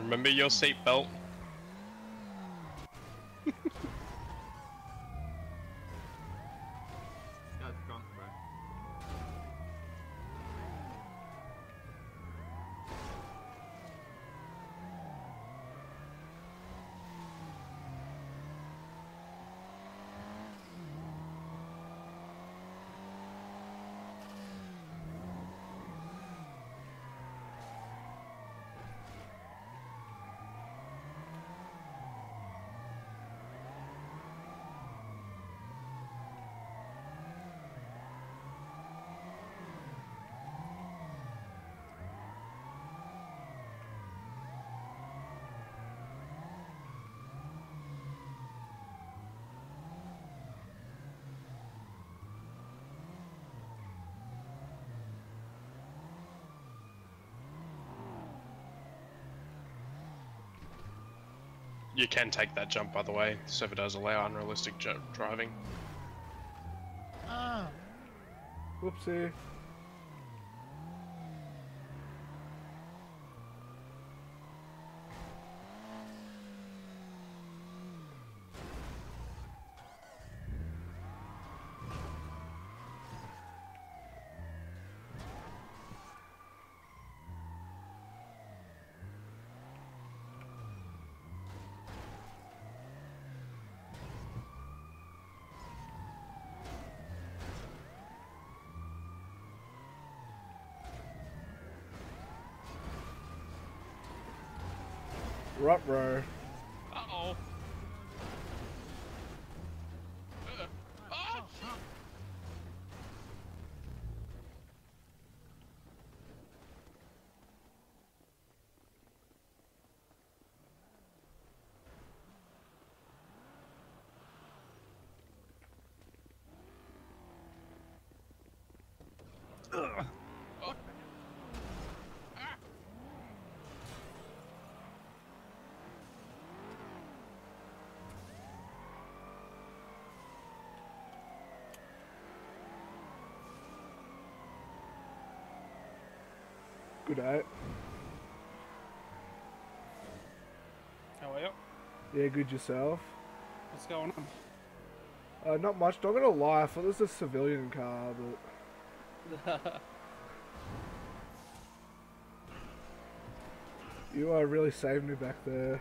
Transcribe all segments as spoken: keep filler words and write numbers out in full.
Remember your seatbelt. Guy's drunk, bro. You can take that jump, by the way. The server does allow unrealistic ju driving. Ah. Whoopsie. Ruh-roh. Uh-oh. Uh, ah! Ugh. Oh. Good day. How are you? Yeah, good yourself. What's going on? Uh, not much, not gonna lie, I thought this was a civilian car, but you uh, really saved me back there.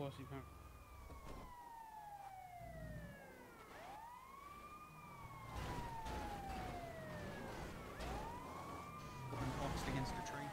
course you can. I'm boxed against a tree here.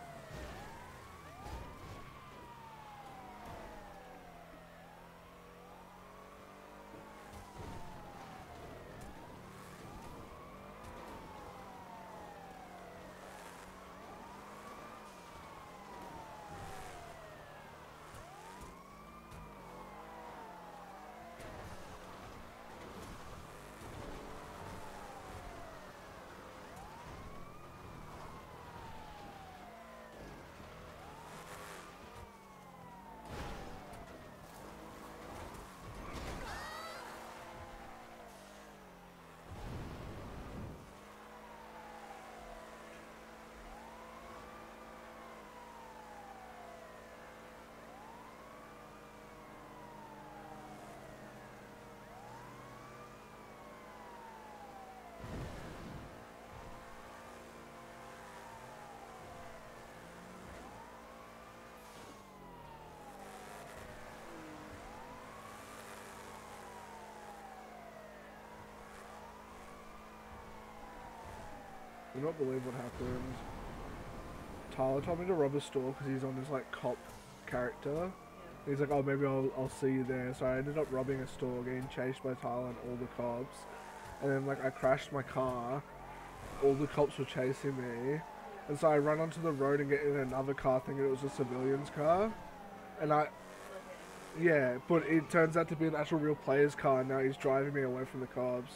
You not believe what happened. Tyler told me to rob a store because he's on this like cop character. He's like, oh, maybe I'll, I'll see you there. So I ended up robbing a store, getting chased by Tyler and all the cops. And then like I crashed my car. All the cops were chasing me. And so I run onto the road and get in another car thinking it was a civilian's car. And I... Yeah, but it turns out to be an actual real player's car and now he's driving me away from the cops.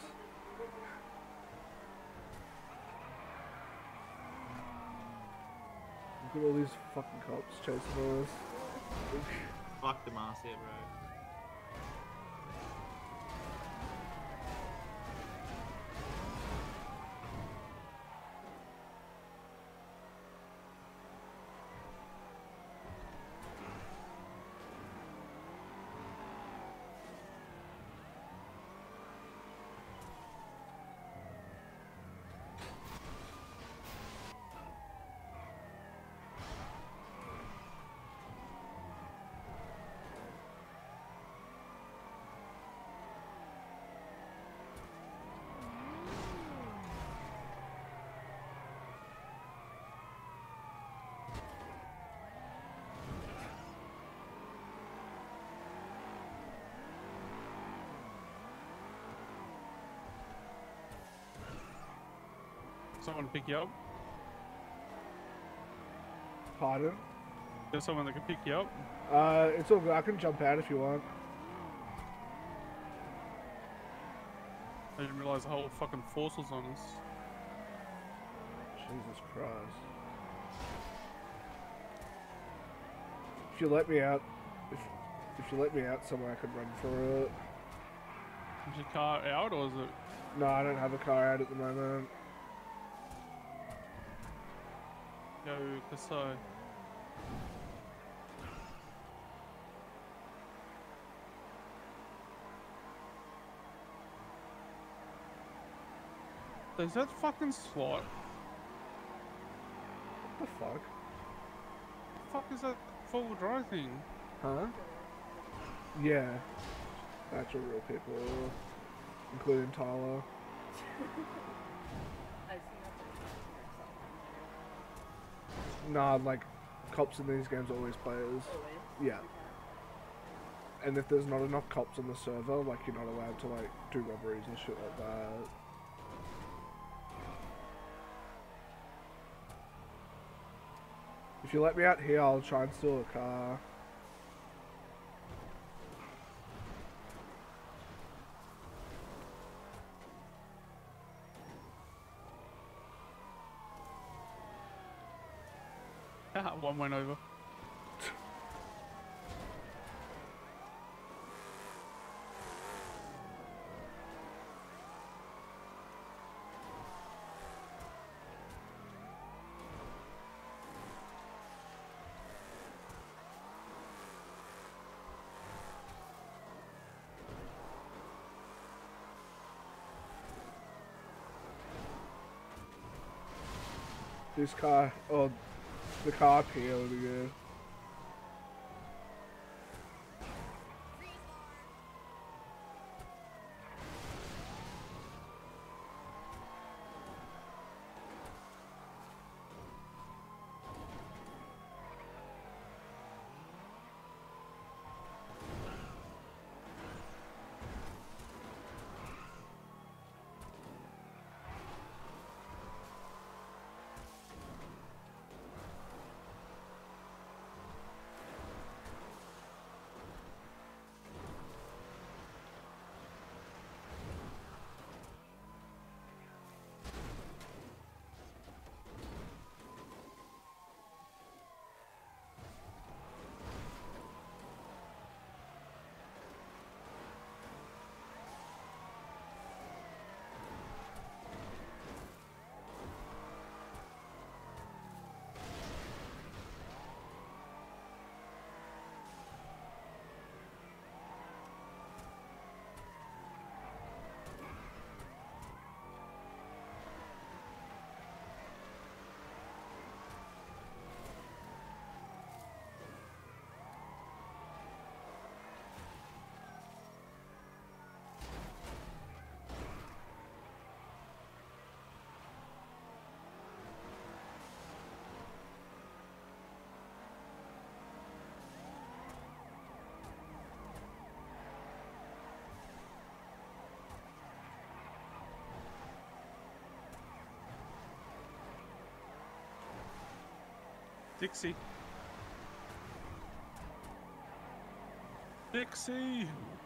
Look at all these fucking cops chasing us. Fuck demarcia, bro. Someone pick you up? Pardon? There's someone that can pick you up? Uh, it's all good. I can jump out if you want. I didn't realise the whole fucking force was on us. Jesus Christ. If you let me out, if, if you let me out somewhere I could run for it. Is your car out or is it? No, I don't have a car out at the moment. Go Kasai. Is that fucking slot? What the fuck? The fuck is that four-wheel drive thing? Huh? Yeah. Actual real people. Including Tyler. Nah, like, cops in these games are always players. Yeah. And if there's not enough cops on the server, like, you're not allowed to, like, do robberies and shit like that. If you let me out here, I'll try and steal a car. One went over. This car, oh, the car up here would be good. Dixie. Dixie!